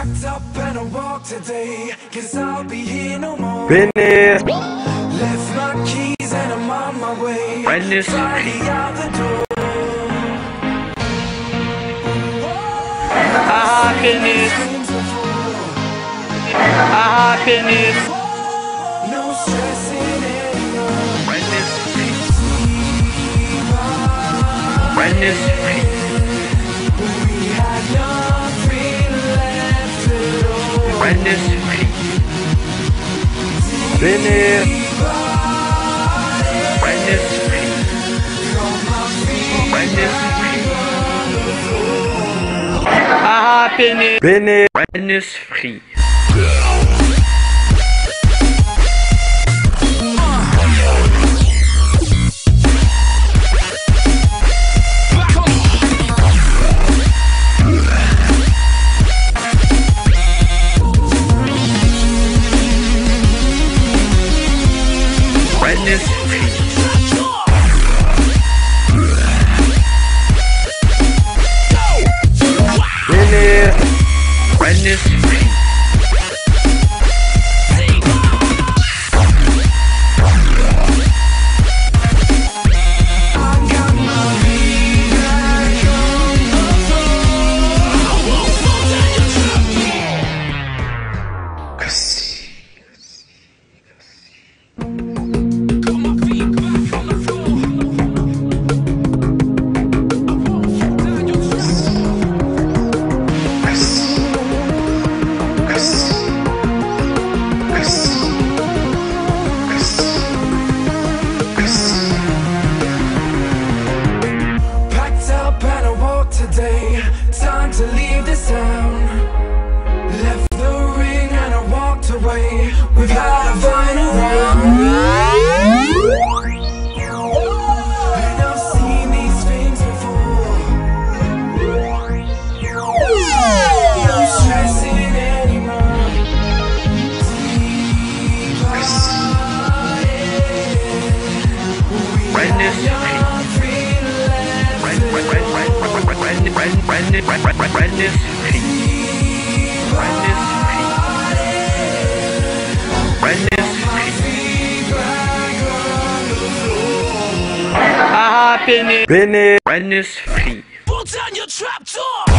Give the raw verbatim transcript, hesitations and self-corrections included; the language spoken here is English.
Packed up and I walk today, cause I'll be here no more. Finish. Left my keys and I'm on my way. Finish. Finally out the door. Ah, finish. Ah, finish. No stressing anymore. Finish. Finish. We had nothing left at all. Finish. Finish. Finish. Finish. Ah, finish. Finish. Finish free. Redness free. Finish. Redness free. Time to leave this town. Left the ring and I walked away. We've had a final round. And I've seen these things before. No stressing anymore. Redness free. Redness free. Redness free. Redness free. Ah, finish. Finish. Redness free. Put on your Trapdoor.